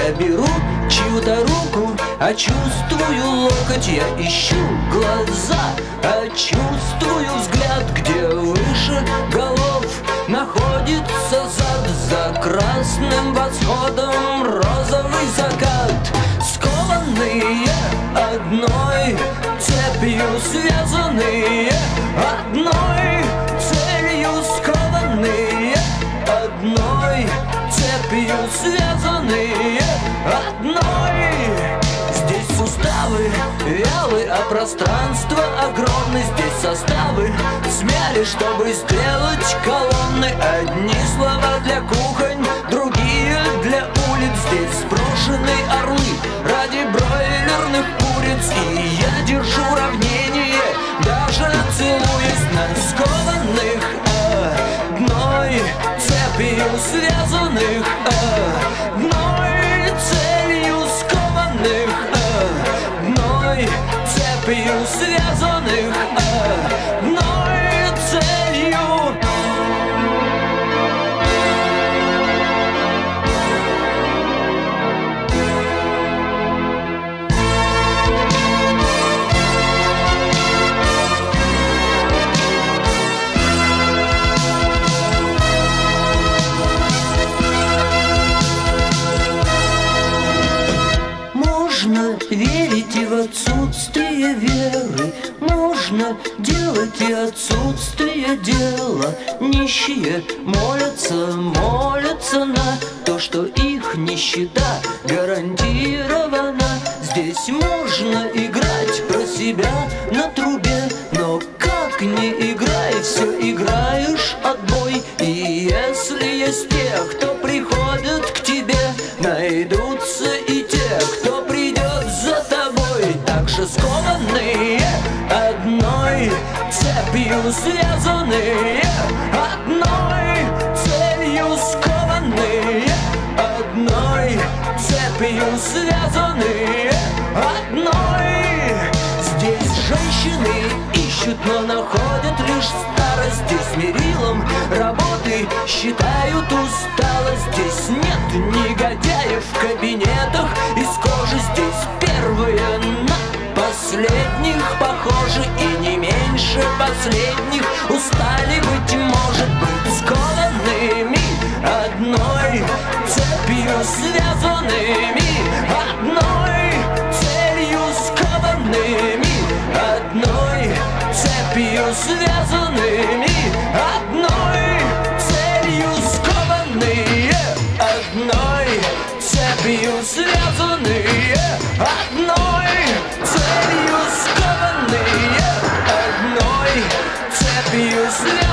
Я беру чью-то руку, а чувствую локоть. Я ищу глаза, а чувствую взгляд. Где выше голов находится зад, за красным восходом розовый закат. Скованные одной цепью, связанные одной целью. Скованные одной цепью, связанные одной. Здесь суставы вялы, а пространство огромное. Здесь составы смяли, чтобы сделать колонны. Одни слова для кухонь, другие для улиц. Здесь сброшены орлы ради бройлерных куриц. И я держу равнение, даже целуясь на скованных одной цепью, связанных одной целью. Скованных одной цепью, связанных одной целью. Можно верить и в отсутствие веры, можно делать и отсутствие дела. Нищие молятся, молятся на то, что их нищета гарантирована. Здесь можно играть про себя на трубе, но как не играй, все играешь отбой. И если есть те, кто приходит к тебе, найдутся и те, кто придет за тобой. Так же скованные одной цепью, связанные одной целью. Скованные одной цепью, связанные одной. Здесь женщины ищут, но находят лишь старость. Здесь мерилом работы считают усталость. Здесь нет негодяев в кабинетах из кожи. Здесь первые на последних похожи, и не меньше последних устали, быть может, быть скованными одной цепью, связанными одной целью. Скованными одной цепью, связанными одной целью. Скованные одной цепью, связанные одной целью. Скованные одной цепью, связанные